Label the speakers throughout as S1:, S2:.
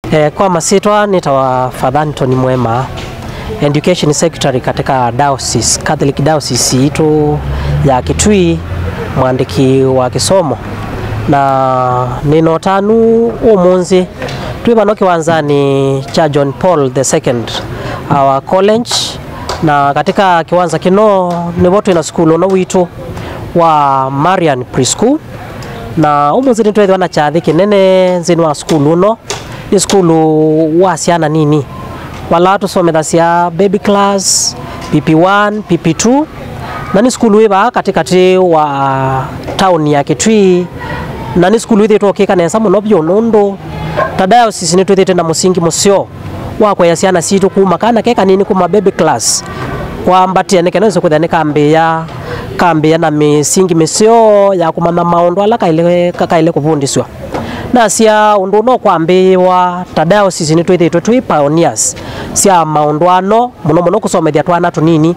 S1: Kwa masitwa nitawa Father Anthony Muema, Education Secretary katika Diocese, Catholic Diocese yetu ya Kitui, mwandiki wa kisomo. Na nino tanu umunzi tuibano kiwanzani cha John Paul II our college, na katika kiwanza kino ni watu ina skulu na witu wa Marian Preschool, na umunzi nitwethwa na chathi kinene nzini wa skulu no ni skulu wasiana nini wala tusomera cia baby class, PP1, PP2, na ni skulu iba katikati wa town ya Kitui, na ni skulu ithu tokika nesa muno byo nondo tadayo sisi ni twithite na musingi musyo wa kwa yasiana situ kuma kana keka nini kuma baby class kwa mbatia nekenzo kuthane kambia na misingi misyo ya kumana maondo ala kaile kuvundiswa na sia undu no kwambiwa tadayo sisi ni twithite twi pioneers sia maondwano muno kusomethia twana tunini,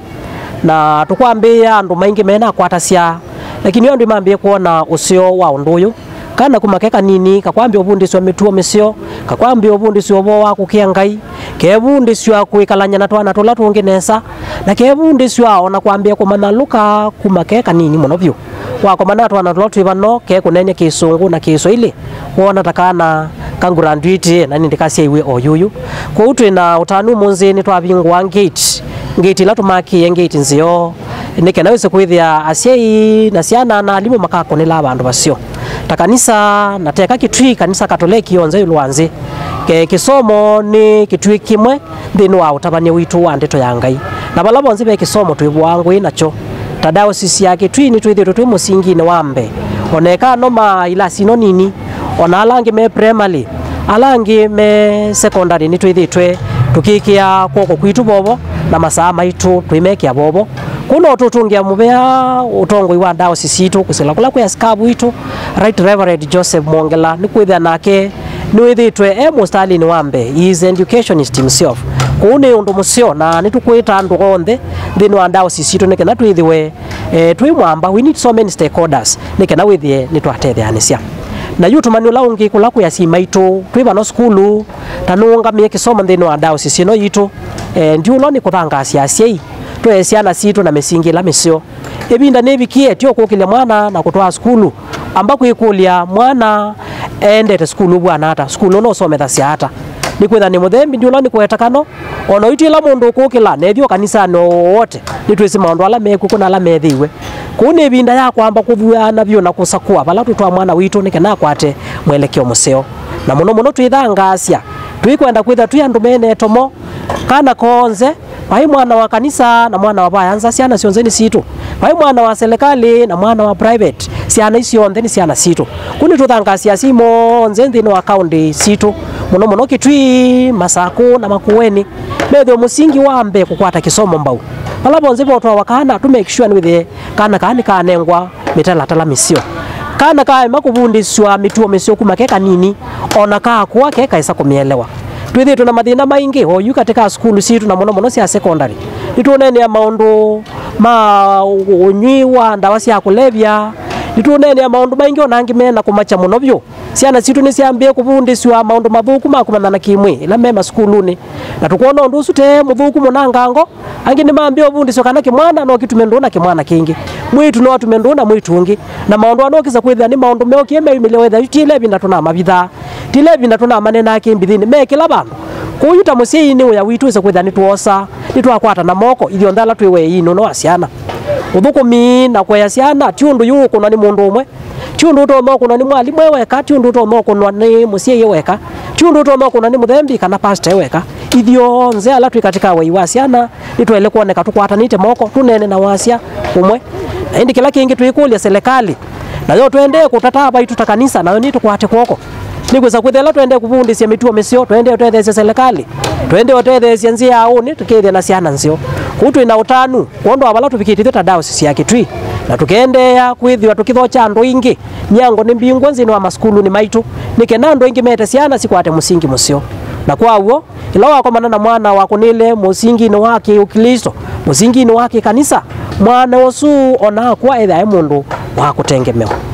S1: na tukwambia andu maingi mena kwata sia, lakini yo ndu mambie kuona usio wa unduyu kana kumakeka nini kakwambia ubundiswa mituo misyo, kakwambia ubundiswa obo wa kukiangai, kebundiswa kuikalanya na twana tula tungi nesa, na kebundiswa ona kwambia kumanaluka kumakeka nini muno byo wako mana twana tula twibano ke kunenye kisungu na Kiswahili wona takana kanguranduiti na ndikasia iwe oyuyu kwa utu na utanu munzi ni twabingwa ngate la tumaki ngate nzio nike nawese kwithia asiai na siana na alimu makako ni la bandu basio takanisa na teka Kitui kanisa Katoliki yonze yulwanze ke kisomo ni Kitui kimwe ndino wa utabania witu wa ndeto ya Ngai na balabo onze be kisomo twibwangu inacho tadao sisi ya Kitui ni twithiro twi musingi ni wambe oneka noma ila sino nini ona alangi me primary alangi me secondary ni twithitwe tukikia koko kwitu bobo na masaa maitu twimekia bobo kuno tutungia mubea utongo iwa ndao sisitu kusela kula kwa skabu itu Right Reverend Joseph Mongela ni kwithia nake ni withitwe mustali ni wambe is educationist himself kune undu musyo na nitukwita andu onthe thini wa ndao sisitu nike na twithiwe twimwamba we need so many stakeholders nike na withie nitwatetheanisia na yutu manula ungi kula kwa sima itu twiba no skulu tanunga mie kisoma thini wa ndao sisino yitu ndiulo ni kuthanga asiai twesiana situ na misingi la misyo ebinda nebikie tio kukile mwana na kutwa skulu ambako ikulia mwana endete skulu bwana hata skulu no sometha siata ni kwetha ni muthembi ndiulo ni kwetakano ono itila mundu kukila nebyo kanisa no wote nitwisi maundu ala meku kuna ala methiwe kune binda ya kwamba kuthuana byo na kusakua bala tutwa mwana witu nike na kwate mwelekeo museo na muno twithanga asia twikwenda kwitha twi andu mene tomo kana konze pai mwana wa kanisa na mwana wa bayanza siana sionzeni situ pai mwana wa serikali na mwana wa private siana isio ndeni siana situ kuni tuthanga sia simo nzendi no account situ muno Kitui Masaku na Makueni betho musingi wambe kukwata kisomo mbau palabo nzipo twa wakana to make sure with kana kanengwa mitalatala misio kana kae makubundiswa mituo misio kumakeka nini ona kaa kwa keka isa kumielewa twithi tuna mathina maingi hoyu katika skulu situ na muno cia secondary nituonene ya maundu ma unywiwa ndawa cia kulevya nituonene ya maundu maingi onangi mena kumacha muno byo siana situ ni siambie kubundiswa maundu mathuku makumana na kimwe ila mema skuluni na tukuona undu usute muthuku munangango angi ni maambie ubundiswa kana kimwana no kitumendona kimwana kingi mwitu no tumendona mwitu ungi na maundu anokiza kwithia ni maundu meokie meimilewetha tile binda tuna mabitha tile binda tuna manena kimbithini mekila bandu kuyuta musiini uya witu isa kwithia ni tuosa ni twakwata na moko ithio ndala twiwe ino no asiana uthukumi na kwa asiana tiundu yuko na ni mundu umwe tiundu to moko na ni mwalimu weka tiundu to moko na ni musiye weka tiundu to moko na ni muthembi kana pastor weka ithio nze ala twi katika wei wasiana nitwele kuoneka tukwatanite moko tunene na wasia umwe indi kila kingi twikulia serikali na yo twende kutataba itu takanisa na ni tukwate kwoko nigweza kwithela twende kubundisia mituo misio twende twethese serikali twende twethese nzia au ni tukithia na siana nzio kutu ina utanu kondo abala tubikitithia tadao sisi ya Kitui na tukendea kwithiwa tukithocha andu ingi nyango ni mbingwa nzino wa maskulu ni maitu nike na andu ingi mete siana sikwate musingi musio na kwa uo ila wako manana mwana wako nile musingi ni wake Ukristo musingi ni wake kanisa mwana osu ona kwa etha mundu wa kutengemewa.